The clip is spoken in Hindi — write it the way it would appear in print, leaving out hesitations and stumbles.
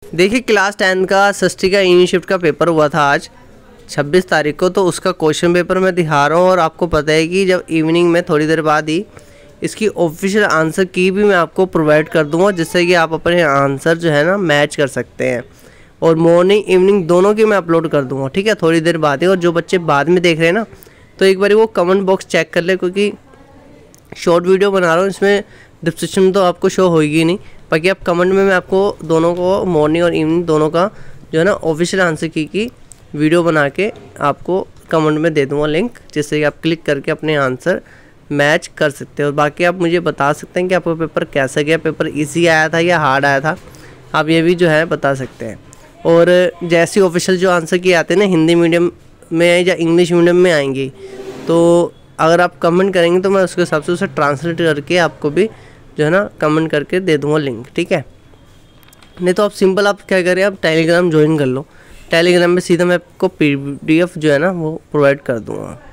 देखिए क्लास 10 का षष्ठी का यूनिट शिफ्ट का पेपर हुआ था आज 26 तारीख को, तो उसका क्वेश्चन पेपर मैं दिखा रहा हूँ। और आपको पता है कि जब इवनिंग में थोड़ी देर बाद ही इसकी ऑफिशियल आंसर की भी मैं आपको प्रोवाइड कर दूंगा, जिससे कि आप अपने आंसर जो है ना मैच कर सकते हैं। और मॉर्निंग इवनिंग दोनों की मैं अपलोड कर दूंगा, ठीक है, थोड़ी देर बाद ही। और जो बच्चे बाद में देख रहे हैं ना, तो एक बार वो कमेंट बॉक्स चेक कर ले, क्योंकि शॉर्ट वीडियो बना रहा हूँ, इसमें डिस्क्रिप्शन में तो आपको शो होगी नहीं। बाकी आप कमेंट में मैं आपको दोनों को मॉर्निंग और इवनिंग दोनों का जो है ना ऑफिशियल आंसर की वीडियो बना के आपको कमेंट में दे दूँगा लिंक, जिससे कि आप क्लिक करके अपने आंसर मैच कर सकते हो। बाकी आप मुझे बता सकते हैं कि आपका पेपर कैसा गया, पेपर इजी आया था या हार्ड आया था, आप ये भी जो है बता सकते हैं। और जैसे ऑफिशियल जो आंसर किए आते हैं ना, हिंदी मीडियम में या इंग्लिश मीडियम में आएंगे, तो अगर आप कमेंट करेंगे तो मैं उसके हिसाब से उसे ट्रांसलेट करके आपको भी जो है ना कमेंट करके दे दूँगा लिंक, ठीक है। नहीं तो आप सिंपल आप क्या करें, आप टेलीग्राम ज्वाइन कर लो, टेलीग्राम में सीधा मैं आपको PDF जो है ना वो प्रोवाइड कर दूँगा।